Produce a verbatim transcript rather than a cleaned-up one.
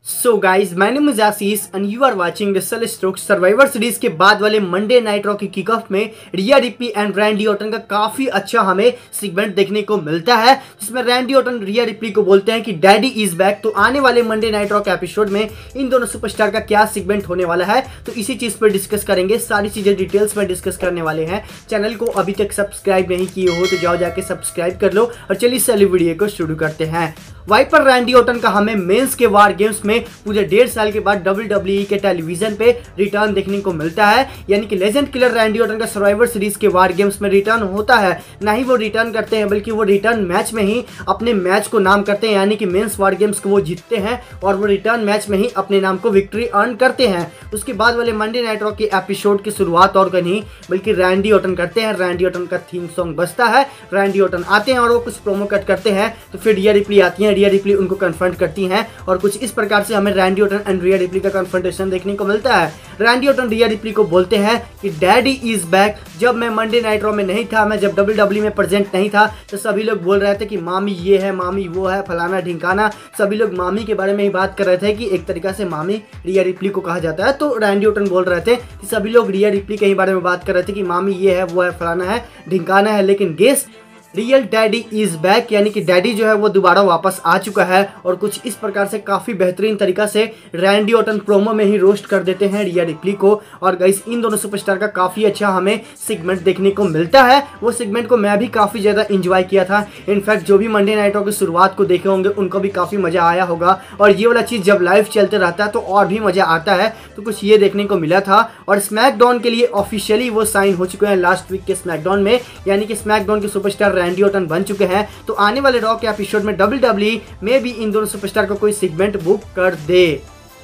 So guys my name is Ashish and you are watching the सेलेस्ट्रोक survivor series के बाद वाले मंडे नाइट रॉ की किक ऑफ में Rhea Ripley and Randy Orton का काफी अच्छा हमें सेगमेंट देखने को मिलता है, जिसमें रैंडी ऑर्टन रिया रिप्ली को बोलते हैं कि डैडी इज बैक। तो आने वाले मंडे नाइट रॉ के एपिसोड में इन दोनों सुपरस्टार का क्या सेगमेंट होने वाला है, तो इसी चीज पर डिस्कस करेंगे। सारी चीजें डिटेल्स में डिस्कस करने वाले हैं। चैनल को अभी तक सब्सक्राइब नहीं किए हो तो जाओ जाके सब्सक्राइब कर लो और चलिए इस वीडियो को शुरू करते हैं। वाइपर रैंडी ऑर्टन का हमें मेंस के वार गेम्स में पूरे डेढ़ साल के बाद डब्ल्यू डब्ल्यू ई के टेलीविजन पे रिटर्न देखने को मिलता है, यानी कि लेजेंड किलर रैंडी ऑर्टन का सर्वाइवर सीरीज के वार गेम्स में रिटर्न होता है। ना ही वो रिटर्न करते हैं बल्कि वो रिटर्न मैच में ही अपने मैच को नाम करते हैं, यानी कि मेंस वार गेम्स को वो जीतते हैं और वो रिटर्न मैच में ही अपने नाम को विक्ट्री अर्न करते हैं। उसके बाद वाले मंडे नाइट रॉ के एपिसोड की शुरुआत और नहीं बल्कि रैंडी ऑर्टन करते हैं। रैंडी ऑर्टन का थीम सॉन्ग बजता है, रैंडी ऑर्टन आते हैं और वो कुछ प्रोमो कट करते हैं। तो फिर रिया रिप्ली आती है, रिया रिप्ली उनको कन्फ्रंट करती हैं और कुछ इस प्रकार से हमें Randy Orton and Rhea Ripley का कन्फ्रंटेशन देखने को मिलता है। रैंडी ऑर्टन रिया रिप्ली को बोलते हैं कि डैडी इज बैक। जब मैं मंडे नाइट रॉ में नहीं था, मैं जब डब्ल्यू डब्ल्यू में प्रेजेंट नहीं था, तो सभी लोग बोल रहे थे कि मामी ये है, मामी वो है, फलाना ढिंकाना। सभी लोग मामी के बारे में ही बात कर रहे थे कि एक तरीका से मामी रिया रिप्ली को कहा जाता है। तो रैंडी ऑर्टन बोल रहे थे कि सभी लोग रिया रिप्ली के ही बारे में बात कर रहे थे कि मामी ये है, वो है, फलाना है, ढिंकाना है। लेकिन guess real daddy is back, यानी कि डैडी जो है वो दोबारा वापस आ चुका है। और कुछ इस प्रकार से काफी बेहतरीन तरीका से रैंडी ऑर्टन प्रोमो में ही रोस्ट कर देते हैं रिया रिप्ली को। और गाइस इन दोनों सुपरस्टार का काफी अच्छा हमें सेगमेंट देखने को मिलता है। वो सेगमेंट को मैं भी काफी ज्यादा एंजॉय किया था। इनफैक्ट जो भी मंडे नाइट की शुरुआत को देखे होंगे उनको भी काफी मजा आया होगा। और ये वाला चीज जब लाइव चलते रहता है तो और भी मजा आता है। तो कुछ ये देखने को मिला था। और स्मैकडाउन के लिए ऑफिशियली वो साइन हो चुके हैं लास्ट वीक के स्मैकडाउन में, यानी कि स्मैकडाउन के सुपरस्टार रैंडी ऑर्टन बन चुके हैं। तो आने वाले रॉ के एपिसोड में डब्ल्यू डब्ल्यू ई में भी इन दोनों सुपरस्टार का कोई सेगमेंट बुक कर दे।